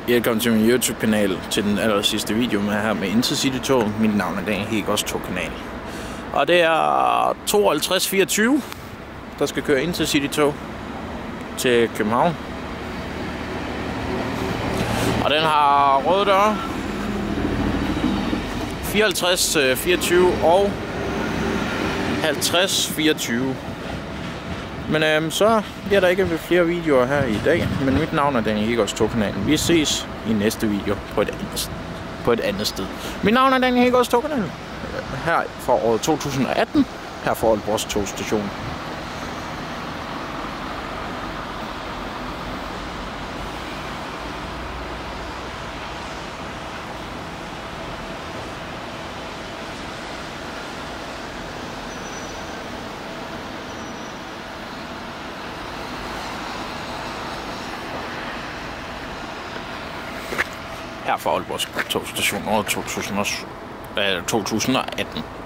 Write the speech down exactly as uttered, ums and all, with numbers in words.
Velkommen til min YouTube-kanal, til den aller sidste video med her med Intercity-tog. Mit navn er Daniel Hegårds tog-kanal. Og det er tooghalvtreds fireogtyve, der skal køre Intercity-tog til København. Og den har røde døre, fireoghalvtreds fireogtyve og halvtreds fireogtyve. Men øhm, så bliver der ikke flere videoer her i dag. Men mit navn er Daniel Hegårds tog-kanalen. Vi ses i næste video på et andet, på et andet sted. Mit navn er Daniel Hegårds tog-kanal. Her fra året to tusind og atten. Her for Aalborgs togstation. Her for Aalborgs togstation året to tusind og atten.